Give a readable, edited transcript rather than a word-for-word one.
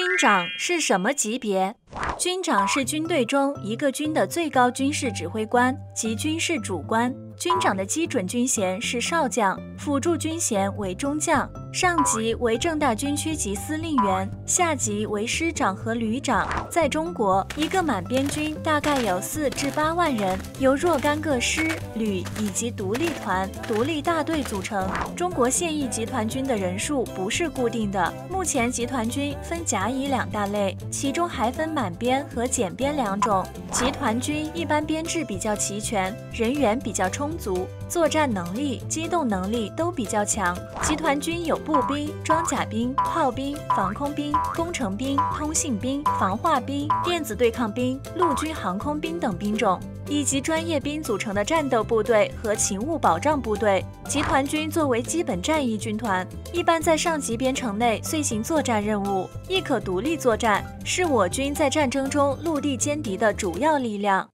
军长是什么级别？军长是军队中一个军的最高军事指挥官及军事主官。军长的基准军衔是少将，辅助军衔为中将，上级为正大军区级司令员，下级为师长和旅长。在中国，一个满编军大概有4至8万人，由若干个师、旅以及独立团、独立大队组成。中国现役集团军的人数不是固定的，目前集团军分甲乙2大类，其中还分满编和减编2种。集团军一般编制比较齐全，人员比较充足，作战能力、机动能力都比较强。集团军有步兵、装甲兵、炮兵、防空兵、工程兵、通信兵、防化兵、电子对抗兵、陆军航空兵等兵种，以及专业兵组成的战斗部队和勤务保障部队。集团军作为基本战役军团，一般在上级编程内遂行作战任务，亦可独立作战，是我军在战争中陆地歼敌的主要力量。